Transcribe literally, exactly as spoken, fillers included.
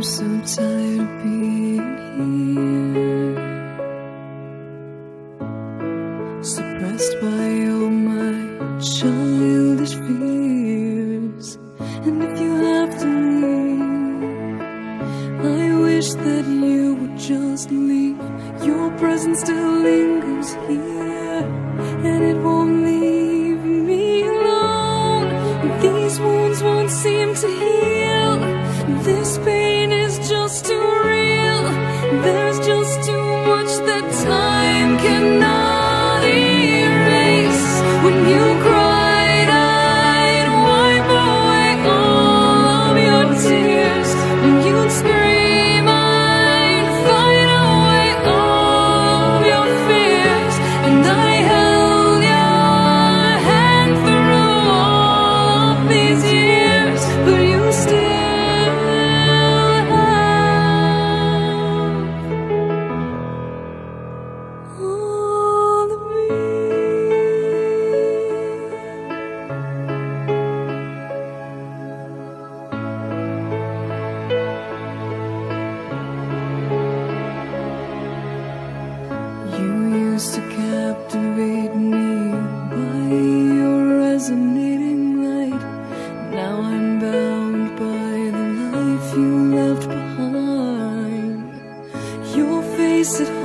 I'm so tired of being here, suppressed by all my childish fears. And if you have to leave, I wish that you would just leave. Your presence still lingers here, and it won't leave me alone. These wounds won't seem to heal. This pain is just too real. There's just too much that time cannot erase. When you cried, I'd wipe away all of your tears. When you'd scream, I'd fight away all of your fears. And I held your hand through all of these years, but you still to captivate me by your resonating light. Now I'm bound by the life you left behind. Your face at